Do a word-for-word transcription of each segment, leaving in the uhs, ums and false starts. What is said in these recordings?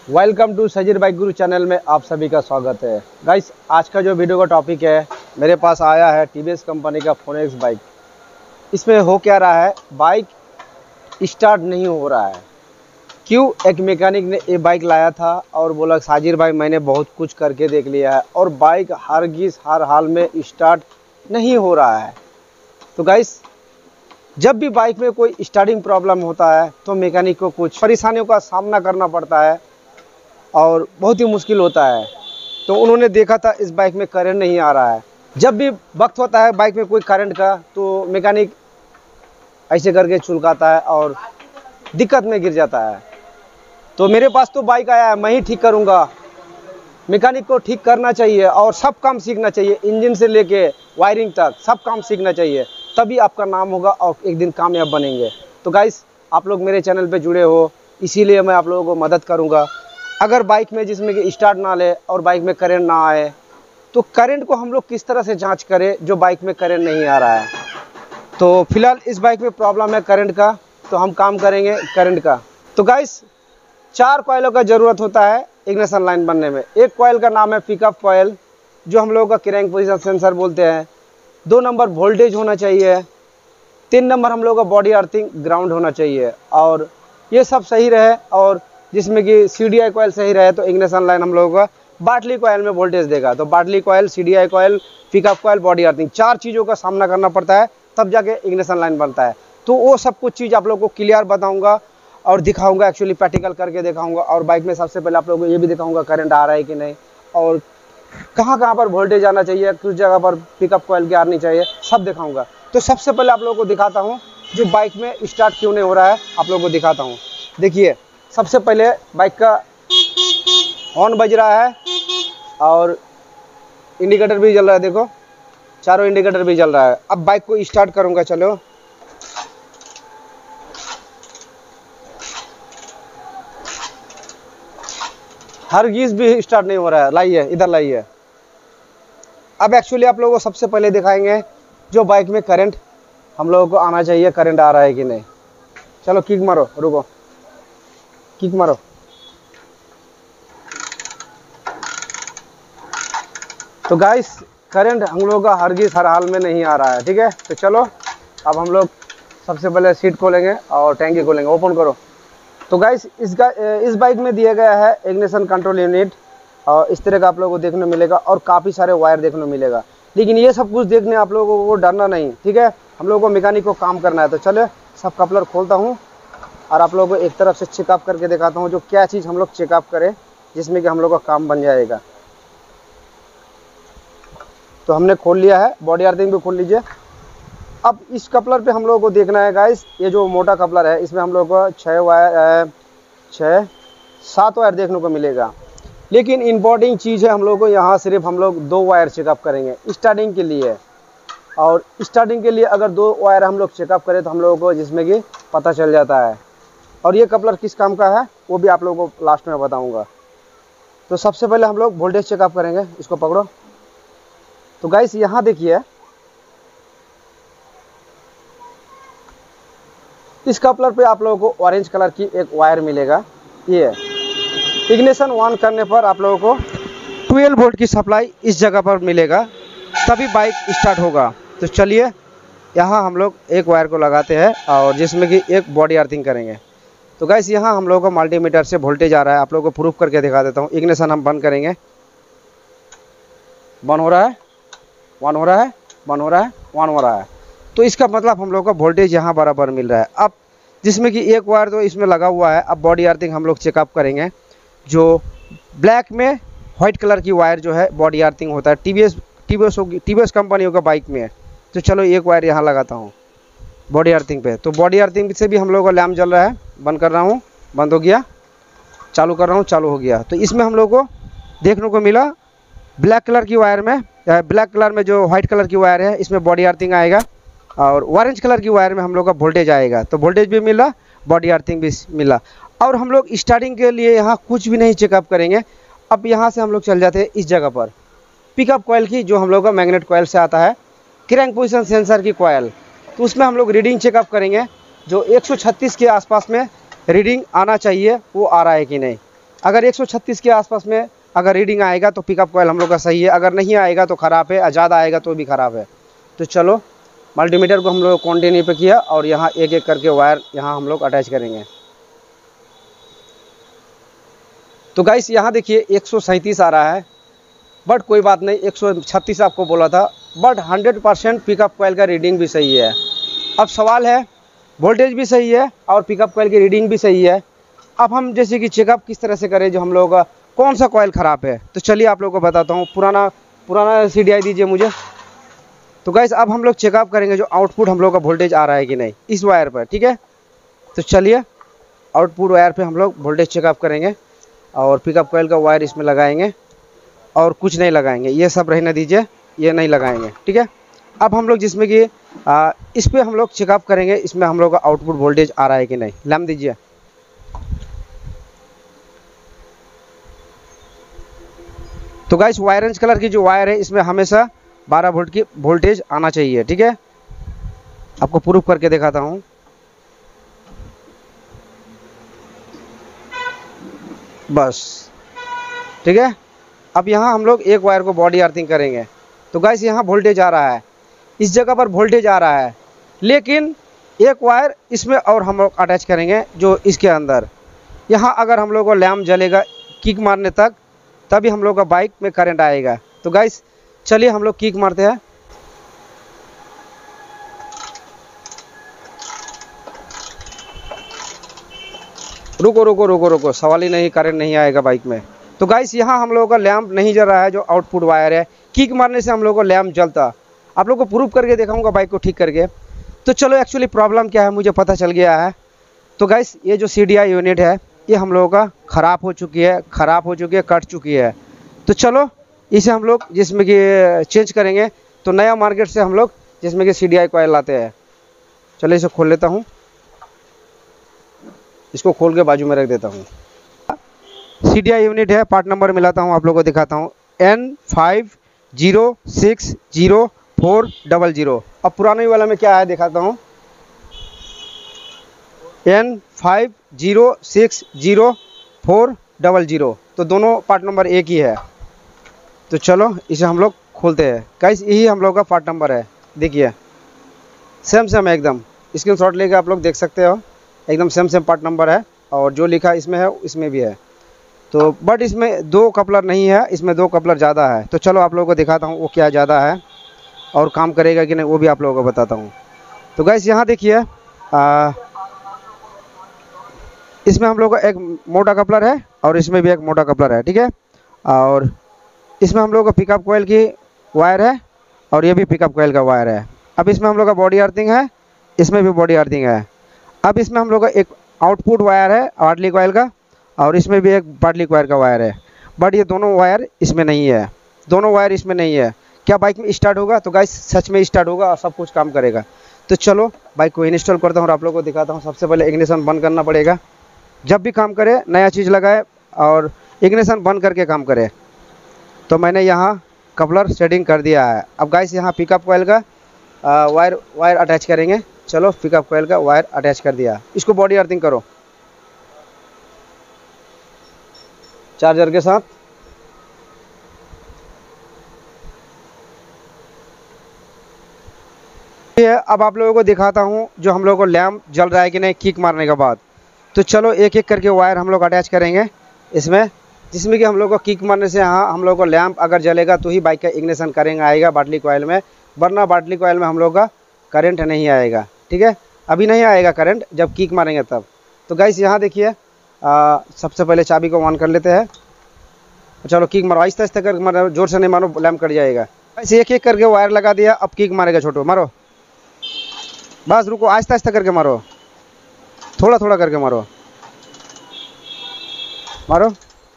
Welcome to Sajir bike guru channel में आप सभी का स्वागत है। गाइस, आज का जो वीडियो का टॉपिक है, मेरे पास आया है टीवीएस कंपनी का फोनेक्स बाइक। इसमें हो क्या रहा है, बाइक स्टार्ट नहीं हो रहा है। क्यों? एक मैकेनिक ने ये बाइक लाया था और बोला साजिर भाई मैंने बहुत कुछ करके देख लिया है और बाइक हरगिज़ हर हाल में स्टार्ट नहीं हो रहा है। तो गाइस, जब भी बाइक में कोई स्टार्टिंग प्रॉब्लम होता है तो मैकेनिक को कुछ परेशानियों का सामना करना पड़ता है और बहुत ही मुश्किल होता है। तो उन्होंने देखा था इस बाइक में करंट नहीं आ रहा है। जब भी वक्त होता है बाइक में कोई करंट का, तो मैकेनिक ऐसे करके चुलकाता है और दिक्कत में गिर जाता है। तो मेरे पास तो बाइक आया है, मैं ही ठीक करूँगा। मैकेनिक को ठीक करना चाहिए और सब काम सीखना चाहिए, इंजन से लेके वायरिंग तक सब काम सीखना चाहिए, तभी आपका नाम होगा और एक दिन कामयाब बनेंगे। तो गाइस, आप लोग मेरे चैनल पे जुड़े हो, इसीलिए मैं आप लोगों को मदद करूँगा। अगर बाइक में जिसमें कि स्टार्ट ना ले और बाइक में करंट ना आए, तो करंट को हम लोग किस तरह से जांच करें जो बाइक में करंट नहीं आ रहा है। तो फिलहाल इस बाइक में प्रॉब्लम है करंट का, तो हम काम करेंगे करंट का। तो गाइस, चार कॉइलों का ज़रूरत होता है इग्निशन लाइन बनने में। एक कॉइल का नाम है पिकअप कॉइल, जो हम लोगों का क्रैंक पोजीशन सेंसर बोलते हैं। दो नंबर वोल्टेज होना चाहिए। तीन नंबर हम लोगों का बॉडी अर्थिंग ग्राउंड होना चाहिए। और ये सब सही रहे और जिसमें कि सी डी आई कॉइल सही रहे तो इग्निशन लाइन हम लोगों का बाटली कॉइल में वोल्टेज देगा। तो बाटली coil, C D I coil, pickup coil, body earthing, चार चीज़ों का सामना करना पड़ता है, तब जाके इग्निशन लाइन बनता है। तो वो सब कुछ चीज़ आप लोगों को क्लियर बताऊंगा और दिखाऊंगा, एक्चुअली प्रैक्टिकल करके दिखाऊंगा। और बाइक में सबसे पहले आप लोगों को ये भी दिखाऊंगा करंट आ रहा है कि नहीं और कहाँ कहाँ पर वोल्टेज आना चाहिए, किस जगह पर पिकअप कॉइल की आनी चाहिए, सब दिखाऊंगा। तो सबसे पहले आप लोगों को दिखाता हूँ जो बाइक में स्टार्ट क्यों नहीं हो रहा है, आप लोगों को दिखाता हूँ। देखिए, सबसे पहले बाइक का हॉर्न बज रहा है और इंडिकेटर भी जल रहा है। देखो, चारों इंडिकेटर भी जल रहा है। अब बाइक को स्टार्ट करूंगा, चलो। हरगिज़ भी स्टार्ट नहीं हो रहा है। लाइए, इधर लाइए। अब एक्चुअली आप लोगों को सबसे पहले दिखाएंगे जो बाइक में करंट हम लोगों को आना चाहिए, करंट आ रहा है कि नहीं। चलो किक मारो, रुको, किक मारो। तो गाइस, करंट हम लोगों का हरगिज़ हर हाल में नहीं आ रहा है, ठीक है। तो चलो अब हम लोग सबसे पहले सीट खोलेंगे और टैंकी खोलेंगे। ओपन करो। तो गाइस, इसका इस बाइक में दिया गया है इग्निशन कंट्रोल यूनिट और इस तरह का आप लोगों को देखने मिलेगा और काफ़ी सारे वायर देखने को मिलेगा। लेकिन ये सब कुछ देखने आप लोगों को डरना नहीं, ठीक है। हम लोगों को मैकेनिक को काम करना है। तो चलो सब कपलर खोलता हूँ और आप लोगों को एक तरफ से चेकअप करके दिखाता हूँ जो क्या चीज़ हम लोग चेकअप करें जिसमें कि हम लोग का काम बन जाएगा। तो हमने खोल लिया है, बॉडी अर्थिंग भी खोल लीजिए। अब इस कपलर पे हम लोगों को देखना है गाइस, ये जो मोटा कपलर है इसमें हम लोग को छः वायर छः सात वायर देखने को मिलेगा। लेकिन इम्पोर्टेंट चीज़ है, हम लोग को यहाँ सिर्फ हम लोग दो वायर चेकअप करेंगे स्टार्टिंग के लिए। और स्टार्टिंग के लिए अगर दो वायर हम लोग चेकअप करें तो हम लोगों को जिसमें कि पता चल जाता है। और ये कपलर किस काम का है वो भी आप लोगों को लास्ट में बताऊँगा। तो सबसे पहले हम लोग वोल्टेज चेकअप करेंगे। इसको पकड़ो। तो गाइस, यहाँ देखिए, इस कपलर पे आप लोगों को ऑरेंज कलर की एक वायर मिलेगा। ये इग्निशन ऑन करने पर आप लोगों को ट्वेल्व वोल्ट की सप्लाई इस जगह पर मिलेगा, तभी बाइक स्टार्ट होगा। तो चलिए यहाँ हम लोग एक वायर को लगाते हैं और जिसमें कि एक बॉडी अर्थिंग करेंगे। तो गाइस, यहाँ हम लोगों को मल्टीमीटर से वोल्टेज आ रहा है, आप लोगों को प्रूफ करके दिखा देता हूँ। इग्निशन हम बंद करेंगे। बंद हो रहा है, वन हो रहा है, वन हो रहा है, वन हो रहा है। तो इसका मतलब हम लोग का वोल्टेज यहाँ बराबर मिल रहा है। अब जिसमें कि एक वायर तो इसमें लगा हुआ है। अब बॉडी अर्थिंग हम लोग चेकअप करेंगे। जो ब्लैक में वाइट कलर की वायर जो है बॉडी अर्थिंग होता है, टीवीएस टीवीएस होगी, टीवीएस कंपनियों का बाइक में है। तो चलो एक वायर यहाँ लगाता हूँ बॉडी अर्थिंग पे। तो बॉडी अर्थिंग से भी हम लोग का लैम्प जल रहा है। बंद कर रहा हूँ, बंद हो गया। चालू कर रहा हूँ, चालू हो गया। तो इसमें हम लोग को देखने को मिला ब्लैक कलर की वायर में, ब्लैक कलर में जो वाइट कलर की वायर है इसमें बॉडी अर्थिंग आएगा और ऑरेंज कलर की वायर में हम लोग का वोल्टेज आएगा। तो वोल्टेज भी मिला, बॉडी अर्थिंग भी मिला। और हम लोग स्टार्टिंग के लिए यहाँ कुछ भी नहीं चेकअप करेंगे। अब यहाँ से हम लोग चल जाते हैं इस जगह पर पिकअप कॉइल की, जो हम लोग का मैग्नेट कॉइल से आता है, क्रैंक पोजीशन सेंसर की कॉइल। तो उसमें हम लोग रीडिंग चेकअप करेंगे जो एक सौ छत्तीस के आसपास में रीडिंग आना चाहिए, वो आ रहा है कि नहीं। अगर एक सौ छत्तीस के आसपास में अगर रीडिंग आएगा तो पिकअप कॉइल हम लोग का सही है, अगर नहीं आएगा तो ख़राब है, ज़्यादा आएगा तो भी ख़राब है। तो चलो मल्टीमीटर को हम लोग कंटिन्यू पे किया और यहाँ एक एक करके वायर यहाँ हम लोग अटैच करेंगे। तो गाइस यहाँ देखिए एक सौ सैंतीस आ रहा है, बट कोई बात नहीं, एक सौ छत्तीस आपको बोला था, but hundred percent pickup coil का रीडिंग भी सही है। अब सवाल है वोल्टेज भी सही है और पिकअप कॉइल की रीडिंग भी सही है। अब हम जैसे कि चेकअप किस तरह से करें जो हम लोगों का कौन सा कॉइल ख़राब है, तो चलिए आप लोगों को बताता हूँ। पुराना पुराना सी डी आई दीजिए मुझे। तो गाइस अब हम लोग चेकअप करेंगे जो आउटपुट हम लोग का वोल्टेज आ रहा है कि नहीं इस वायर पर, ठीक है। तो चलिए आउटपुट वायर पे हम लोग वोल्टेज चेकअप करेंगे और पिकअप कॉइल का वायर इसमें लगाएंगे और कुछ नहीं लगाएंगे, ये सब रहने दीजिए, ये नहीं लगाएंगे, ठीक है। अब हम लोग जिसमें कि इस पे हम लोग चेकअप करेंगे इसमें हम लोग का आउटपुट वोल्टेज आ रहा है कि नहीं। लैम्प दीजिए। तो गाइस ऑरेंज कलर की जो वायर है इसमें हमेशा बारह वोल्ट की वोल्टेज आना चाहिए, ठीक है। आपको प्रूफ करके दिखाता हूँ। बस ठीक है। अब यहाँ हम लोग एक वायर को बॉडी अर्थिंग करेंगे। तो गाइस यहाँ वोल्टेज आ रहा है, इस जगह पर वोल्टेज आ रहा है, लेकिन एक वायर इसमें और हम लोग अटैच करेंगे जो इसके अंदर। यहाँ अगर हम लोग को लैम्प जलेगा किक मारने तक, तभी हम लोग का बाइक में करंट आएगा। तो गाइस चलिए हम लोग किक मारते हैं। रुको रुको रुको रुको, सवाल ही नहीं, करंट नहीं आएगा बाइक में। तो गाइस यहाँ हम लोगों का लैम्प नहीं जल रहा है जो आउटपुट वायर है, किक मारने से हम लोगों को लैम्प जलता। आप लोगों को प्रूफ करके दिखाऊंगा बाइक को ठीक करके। तो चलो एक्चुअली प्रॉब्लम क्या है मुझे पता चल गया है। तो गाइस ये जो सी डी आई यूनिट है ये हम लोगों का ख़राब हो चुकी है, ख़राब हो चुकी है, कट चुकी है। तो चलो इसे हम लोग जिसमें कि चेंज करेंगे। तो नया मार्केट से हम लोग जिसमें कि सी डी आई कॉइल लाते हैं। चलो इसे खोल लेता हूँ, इसको खोल के बाजू में रख देता हूँ। सी डी आई यूनिट है, पार्ट नंबर मिलाता हूँ, आप लोगों को दिखाता हूँ। N five zero six zero four double zero. अब पुराने वाला में क्या है दिखाता हूँ। N five zero six zero four double zero. तो दोनों पार्ट नंबर एक ही है। तो चलो इसे हम लोग खोलते हैं। गाइस यही हम लोग का पार्ट नंबर है, देखिए सेम सेम है एकदम। स्क्रीनशॉट लेके आप लोग देख सकते हो, एकदम सेम सेम पार्ट नंबर है और जो लिखा इसमें है इसमें भी है। तो बट इसमें दो कपलर नहीं है, इसमें दो कपलर ज़्यादा है। तो चलो आप लोगों को दिखाता हूँ वो क्या ज़्यादा है और काम करेगा कि नहीं वो भी आप लोगों को बताता हूँ। तो गाइस यहाँ देखिए इसमें हम लोग का एक मोटा कपलर है और इसमें भी एक मोटा कपलर है, ठीक है। और इसमें हम लोग का पिकअप कॉइल की वायर है और ये भी पिकअप कॉइल का वायर है। अब इसमें हम लोग का बॉडी अर्थिंग है, इसमें भी बॉडी अर्थिंग है। अब इसमें हम लोग का एक आउटपुट वायर है बाटली कॉइल का और इसमें भी एक बाटली कॉइल का वायर है, बट ये दोनों वायर इसमें नहीं है, दोनों वायर इसमें नहीं है। क्या बाइक में स्टार्ट होगा? तो गाइस सच में स्टार्ट होगा और सब कुछ काम करेगा। तो चलो बाइक को इंस्टॉल करता हूँ और आप लोगों को दिखाता हूँ। सबसे पहले इग्निशन बंद करना पड़ेगा। जब भी काम करे नया चीज़ लगाए और इग्निशन बंद करके काम करे। तो मैंने यहाँ कपलर सेटिंग कर दिया है। अब गाइस यहाँ पिकअप कॉइल का वायर वायर अटैच करेंगे। चलो पिकअप कॉइल का वायर अटैच कर दिया, इसको बॉडी अर्थिंग करो चार्जर के साथ। अब आप लोगों को दिखाता हूँ जो हम लोगों को लैम्प जल रहा है कि नहीं किक मारने के बाद। तो चलो एक एक करके वायर हम लोग अटैच करेंगे इसमें, जिसमें कि हम लोग को किक मारने से हाँ हम लोग को लैम्प अगर जलेगा तो ही बाइक का इग्निशन करेंगे आएगा बाटली कॉइल में, वरना बाटली कॉइल में हम लोग का करंट नहीं आएगा, ठीक है। अभी नहीं आएगा करंट, जब किक मारेंगे तब। तो गाइस यहाँ देखिए सबसे पहले चाबी को ऑन कर लेते हैं। चलो किक मारो, आहिस्ता आहिस्ता करके मारो, जोर से नहीं मारो लैम्प कट जाएगा। ऐसे एक एक करके वायर लगा दिया, अब किक मारेगा छोटो, मारो बस, रुको आहिस्ता आहिस्ता करके मारो, थोड़ा थोड़ा करके मारो मारो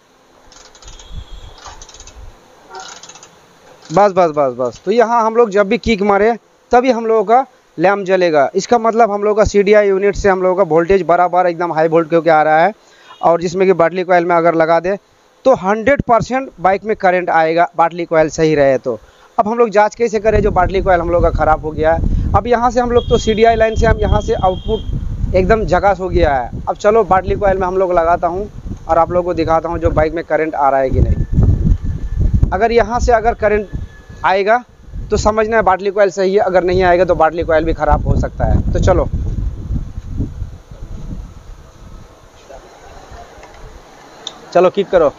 बस बस बस बस। तो यहाँ हम लोग जब भी किक मारे तभी हम लोगों का लैम्प जलेगा। इसका मतलब हम लोग का सी डी आई यूनिट से हम लोगों का वोल्टेज बराबर एकदम हाई वोल्ट होकर आ रहा है। और जिसमें कि बाटली कॉइल में अगर लगा दे तो हंड्रेड परसेंट बाइक में करंट आएगा, बाटली कॉइल सही रहे तो। अब हम लोग जांच कैसे करें जो बाटली कॉइल हम लोग का ख़राब हो गया है। अब यहाँ से हम लोग तो सी डी आई लाइन से हम यहाँ से आउटपुट एकदम झकास हो गया है। अब चलो बाटली कॉइल में हम लोग लगाता हूँ और आप लोगों को दिखाता हूँ जो बाइक में करंट आ रहा है कि नहीं। अगर यहाँ से अगर करंट आएगा तो समझना है बाटली कॉइल सही है, अगर नहीं आएगा तो बाटली कॉइल भी ख़राब हो सकता है। तो चलो चलो किक करो।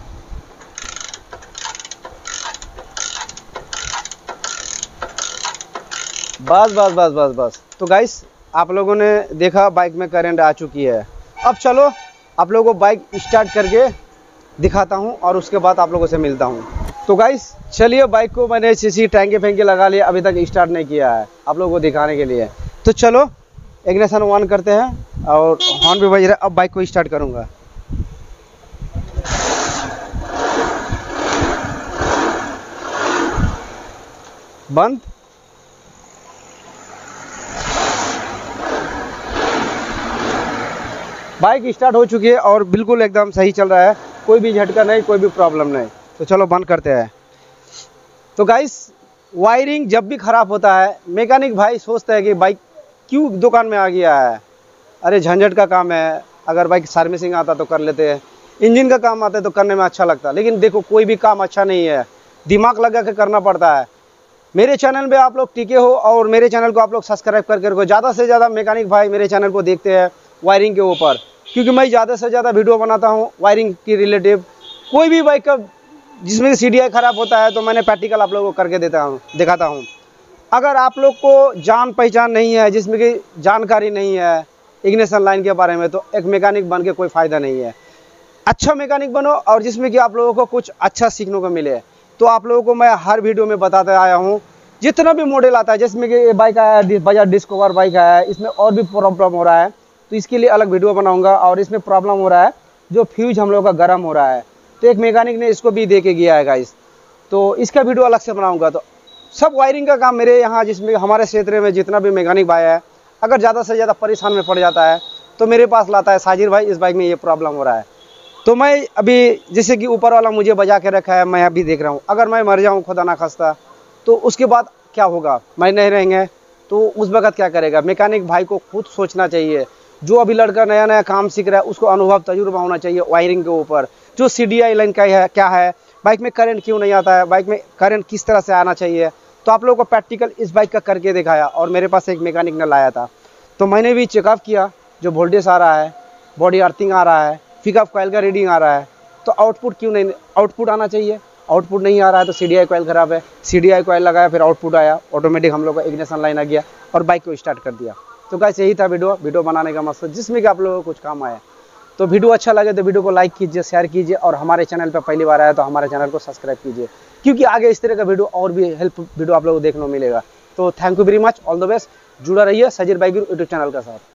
बस बस बस बस बस। तो गाइस आप लोगों ने देखा बाइक में करंट आ चुकी है। अब चलो आप लोगों को बाइक स्टार्ट करके दिखाता हूं और उसके बाद आप लोगों से मिलता हूं। तो गाइस चलिए, बाइक को मैंने सीसी टैंके फेंके लगा लिया, अभी तक स्टार्ट नहीं किया है आप लोगों को दिखाने के लिए। तो चलो इग्निशन ऑन करते हैं और हॉर्न भी बज रहा है। अब बाइक को स्टार्ट करूँगा। बंद। बाइक स्टार्ट हो चुकी है और बिल्कुल एकदम सही चल रहा है, कोई भी झटका नहीं, कोई भी प्रॉब्लम नहीं। तो चलो बंद करते हैं। तो गाइस वायरिंग जब भी ख़राब होता है मैकेनिक भाई सोचता है कि बाइक क्यों दुकान में आ गया है, अरे झंझट का काम है, अगर बाइक सर्विसिंग आता तो कर लेते हैं, इंजन का काम आता है तो करने में अच्छा लगता है। लेकिन देखो कोई भी काम अच्छा नहीं है, दिमाग लगा के करना पड़ता है। मेरे चैनल पे आप लोग टिके हो और मेरे चैनल को आप लोग सब्सक्राइब करके रखो। ज़्यादा से ज़्यादा मैकेनिक भाई मेरे चैनल को देखते हैं वायरिंग के ऊपर, क्योंकि मैं ज़्यादा से ज़्यादा वीडियो बनाता हूँ वायरिंग की रिलेटिव। कोई भी बाइक का जिसमें सी डी आई ख़राब होता है तो मैंने प्रैक्टिकल आप लोगों को करके देता हूँ दिखाता हूँ। अगर आप लोग को जान पहचान नहीं है, जिसमें कि जानकारी नहीं है इग्निशन लाइन के बारे में, तो एक मैकेनिक बन के कोई फ़ायदा नहीं है। अच्छा मैकेनिक बनो और जिसमें कि आप लोगों को कुछ अच्छा सीखने को मिले। तो आप लोगों को मैं हर वीडियो में बताता आया हूँ, जितना भी मॉडल आता है, जिसमें कि ये बाइक आया है बजाज डिस्कवर बाइक आया है, इसमें और भी प्रॉब्लम हो रहा है तो इसके लिए अलग वीडियो बनाऊंगा। और इसमें प्रॉब्लम हो रहा है जो फ्यूज हम लोग का गर्म हो रहा है, तो एक मैकेनिक ने इसको भी दे के गया है गाइस, तो इसका वीडियो अलग से बनाऊंगा। तो सब वायरिंग का काम मेरे यहाँ, जिसमें हमारे क्षेत्र में जितना भी मैकेनिक भाई है, अगर ज़्यादा से ज़्यादा परेशान में पड़ जाता है तो मेरे पास लाता है, साजिर भाई इस बाइक में ये प्रॉब्लम हो रहा है। तो मैं अभी जैसे कि ऊपर वाला मुझे बजा के रखा है, मैं अभी देख रहा हूँ, अगर मैं मर जाऊँ खुदा ना खास्ता तो उसके बाद क्या होगा, मैं नहीं रहेंगे तो उस वक्त क्या करेगा। मैकेनिक भाई को खुद सोचना चाहिए। जो अभी लड़का नया नया काम सीख रहा है उसको अनुभव तजुर्बा होना चाहिए वायरिंग के ऊपर। जो सी डी आई लाइन का है क्या है, बाइक में करंट क्यों नहीं आता है, बाइक में करंट किस तरह से आना चाहिए, तो आप लोगों को प्रैक्टिकल इस बाइक का करके दिखाया। और मेरे पास एक मैकेनिक ने लाया था तो मैंने भी चेकअप किया, जो वोल्टेज आ रहा है, बॉडी अर्थिंग आ रहा है, पिकअप कॉइल का रीडिंग आ रहा है, तो आउटपुट क्यों नहीं, आउटपुट आना चाहिए। आउटपुट नहीं आ रहा है तो सी डी आई कॉइल ख़राब है। सी डी आई कॉइल लगाया, फिर आउटपुट आया, ऑटोमेटिक हम लोग का इग्निशन लाइन आ गया और बाइक को स्टार्ट कर दिया। तो गाइस यही था वीडियो वीडियो बनाने का मकसद, जिसमें कि आप लोगों को कुछ काम आया। तो वीडियो अच्छा लगे तो वीडियो को लाइक कीजिए, शेयर कीजिए, और हमारे चैनल पर पहली बार आया तो हमारे चैनल को सब्सक्राइब कीजिए, क्योंकि आगे इस तरह का वीडियो और भी हेल्प वीडियो आप लोगों को देखने को मिलेगा। तो thank you very much, all the best. जुड़ा रहिए Sajir bike guru YouTube channel के साथ।